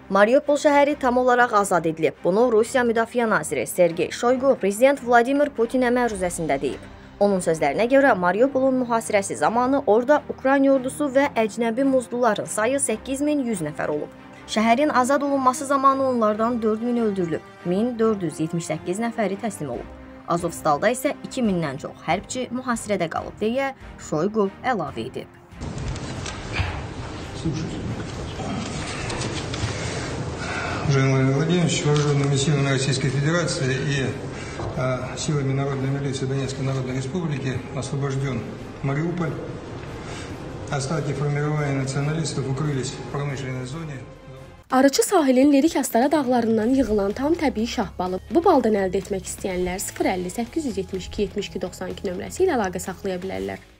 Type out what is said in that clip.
Mariupol şəhəri tam olaraq azad edilib. Bunu Rusiya Müdafiə naziri Sergey Shoygu prezident Vladimir Putinə məruzəsində deyib. Onun sözlərinə görə Mariupolun mühasirəsi zamanı orada Ukrayna ordusu və əcnəbi muzluların sayı 8100 nəfər olub. Şəhərin azad olunması zamanı onlardan 4000 öldürülüb, 1478 nəfəri təslim olub. Azovstalda isə 2000-dən çox hərbçi mühasirədə qalıb deyə Shoygu əlavə edib. Владимир Владимирович, вооруженными силами Российской Федерации и силами Народной милиции Донецкой Народной Республики освобожден Мариуполь. Остатки формирования националистов укрылись в промышленной зоне. Arıçı sahilin Lirik Astara dağlarından yığılan tam təbii şahbalı bu baldan əldə etmək istəyənlər 050 872 72 92 nömrəsi ilə əlaqə saxlaya bilərlər.